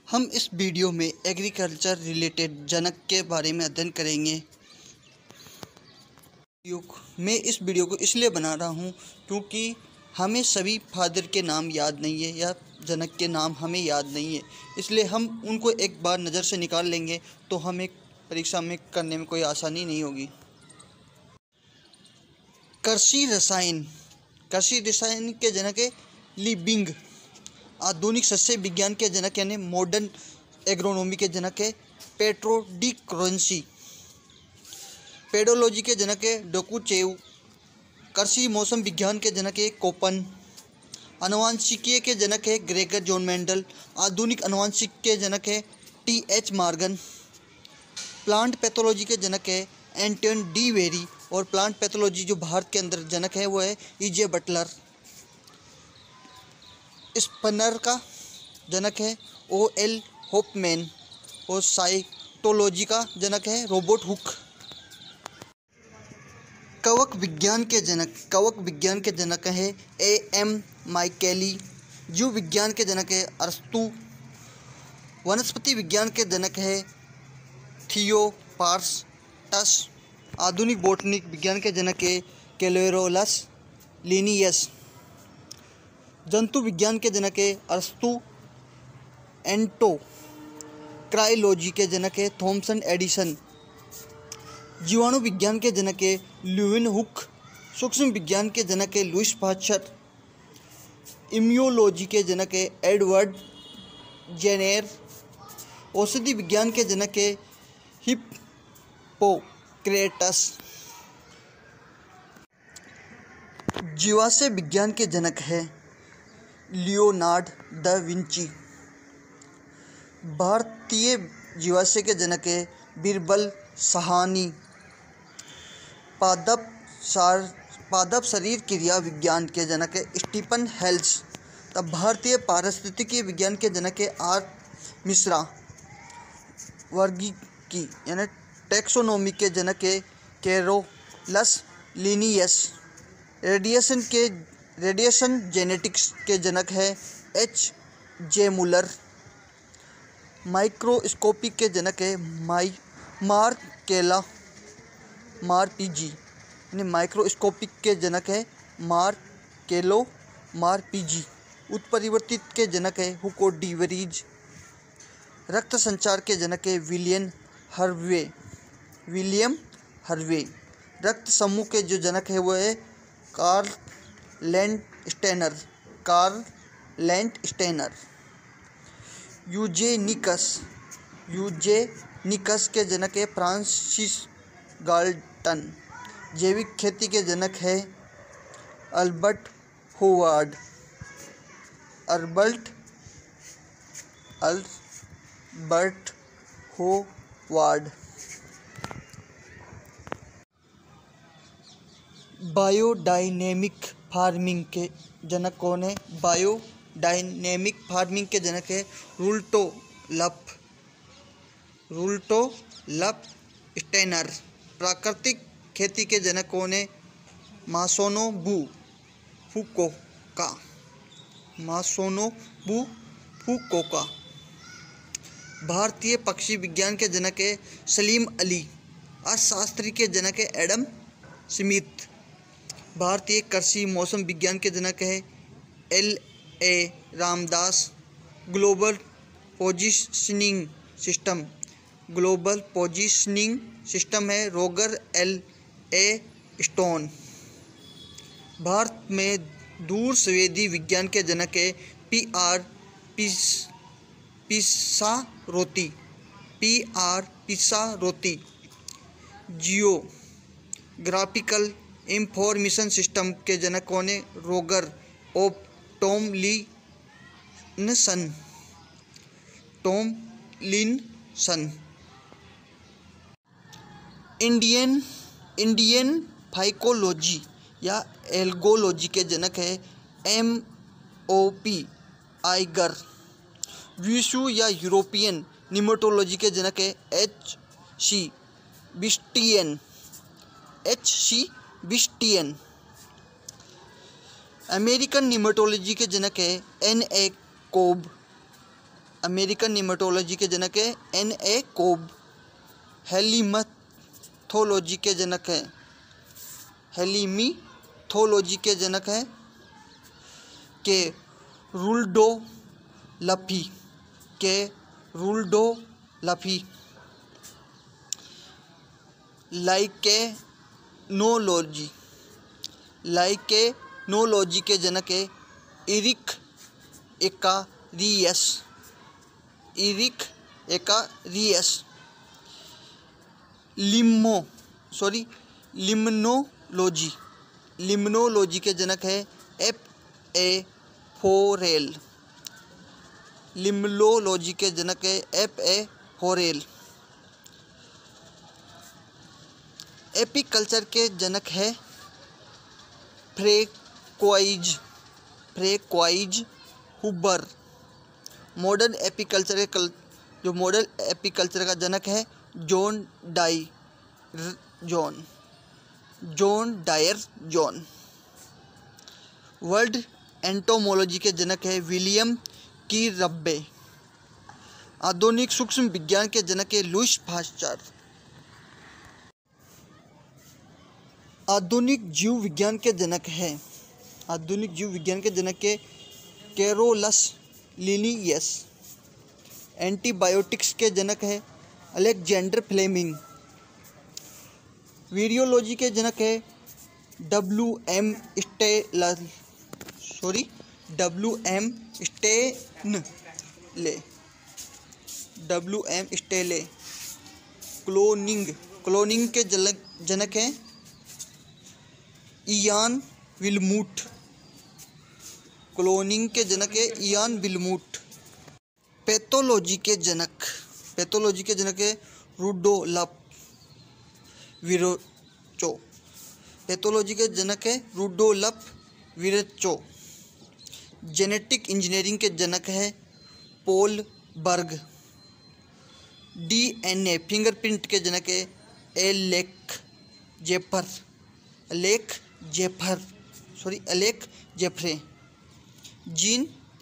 हम इस वीडियो में एग्रीकल्चर रिलेटेड जनक के बारे में अध्ययन करेंगे। मैं इस वीडियो को इसलिए बना रहा हूँ क्योंकि हमें सभी फादर के नाम याद नहीं है या जनक के नाम हमें याद नहीं है, इसलिए हम उनको एक बार नज़र से निकाल लेंगे तो हमें परीक्षा में करने में कोई आसानी नहीं होगी। कृषि रसायन के जनक है लिबिंग। आधुनिक सस्य विज्ञान के जनक यानी मॉडर्न एग्रोनॉमी के जनक है पेट्रो डी क्रोंसी। पेडोलॉजी के जनक है डोकुचेव। कृषि मौसम विज्ञान के जनक है कोपन। आनुवांशिकीय के जनक है ग्रेगर जॉन मेंडल। आधुनिक आनुवांशिक के जनक है टी.एच. मॉर्गन। प्लांट पैथोलॉजी के जनक है एंटोन डी वेरी। और प्लांट पैथोलॉजी जो भारत के अंदर जनक है वो है ई.जे. बटलर। स्पनर का जनक है ओ.एल. होपमैन। और साइटोलॉजी का जनक है रॉबर्ट हुक। कवक विज्ञान के जनक है ए.एम. माइकेली। जीव विज्ञान के जनक है अरस्तु। वनस्पति विज्ञान के जनक है थियोपार्टस। आधुनिक बॉटनी विज्ञान के जनक है कैलोरोलस लिनियस। जंतु विज्ञान के जनक है अरस्तु। एंटोक्राइलॉजी के जनक है थॉमसन एडिसन। जीवाणु विज्ञान के जनक है ल्यूविन हुक। सूक्ष्म विज्ञान के जनक है लुईस पाश्चर। इम्यूनोलॉजी के जनक है एडवर्ड जेनेर। औषधि विज्ञान के जनक है हिप्पोक्रेटस। जीवाश्म विज्ञान के जनक है लियोनार्ड दा विंची। भारतीय जीवाश्म के जनक है बीरबल साहनी। पादप शरीर क्रिया विज्ञान के जनक है स्टीफन हेल्स। तब भारतीय पारिस्थितिकी विज्ञान के जनक है आर मिश्रा। वर्गीकी यानी टैक्सोनॉमी के जनक है कैरोलस लिनियस। रेडिएशन जेनेटिक्स के जनक है एच.जे. मुलर। माइक्रोस्कोपी के जनक है मार्पीजी। माइक्रोस्कोपिक के जनक है मार्पीजी। उत्परिवर्तित के जनक है हुको डी वरीज। रक्त संचार के जनक है विलियम हर्वे। रक्त समूह के जो जनक है वो है कार्ल लैंड स्टेनर। यूजेनिकस के जनक है फ्रांसिस गाल्टन। जैविक खेती के जनक है अल्बर्ट होवार्ड। बायोडायनेमिक फार्मिंग के जनक कौन है? बायोडायनेमिक फार्मिंग के जनक है रूल्टो स्टेनर। प्राकृतिक खेती के जनक कौन है? Masanobu Fukuoka. भारतीय पक्षी विज्ञान के जनक है सलीम अली। अर्थशास्त्री के जनक है एडम स्मिथ। भारतीय कृषि मौसम विज्ञान के जनक है L A. Ramdas. Global positioning system है रोगर एल.ए. स्टोन। भारत में दूर संवेदी विज्ञान के जनक है P R. Pisharoty. Geographical information system के जनक कौन है? Roger of Tomlinson. Indian phycology या एल्गोलॉजी के जनक है एम.ओ.पी. आइगर। विश्व या यूरोपियन निमेटोलॉजी के जनक है एच.सी. बिस्टियन। अमेरिकन निमेटोलॉजी के जनक है एन.ए. कोब। अमेरिकन निमेटोलॉजी के जनक है N.A. कोब। हेलीमैथोलॉजी के जनक है हेलीमीथोलॉजी के जनक है के रूल्डोल्फी। लाइकेनोलॉजी के जनक है इरिक एकारियस। लिम्नोलॉजी के जनक है F.A. फोरेल। एपीकल्चर के जनक है फ्रैंकोइज हुबर। मॉडर्न एपीकल्चर का जनक है John Dyer John. World entomology के जनक है विलियम कीरब्बे। आधुनिक सूक्ष्म विज्ञान के जनक है लुईस पाश्चर। आधुनिक जीव विज्ञान के जनक है कैरोलस लिनियस। एंटीबायोटिक्स के जनक है अलेक्जेंडर फ्लेमिंग। वीरियोलॉजी के जनक है W.M. स्टेनले। क्लोनिंग के जनक है इयान विल्मूट। पैथोलॉजी के जनक है रुडोल्फ विरेचो। जेनेटिक इंजीनियरिंग के जनक है पॉल बर्ग। DNA फिंगरप्रिंट के जनक है Alec Jeffrey. Gene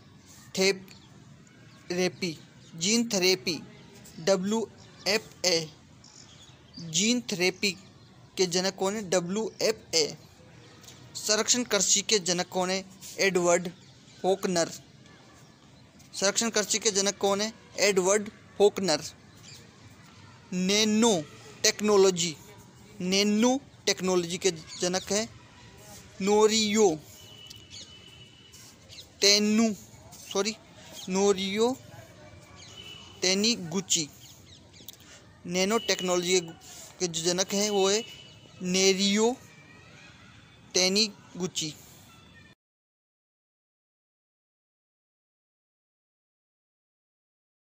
therapy WFA। Gene therapy के जनक कौन है WFA। संरक्षण कृषि के जनक कौन है एडवर्ड फोकनर। नैनो टेक्नोलॉजी के जनक है नोरियो टेनीगुची। नैनो टेक्नोलॉजी के जो जनक है वो है नेरियो टेनीगुची।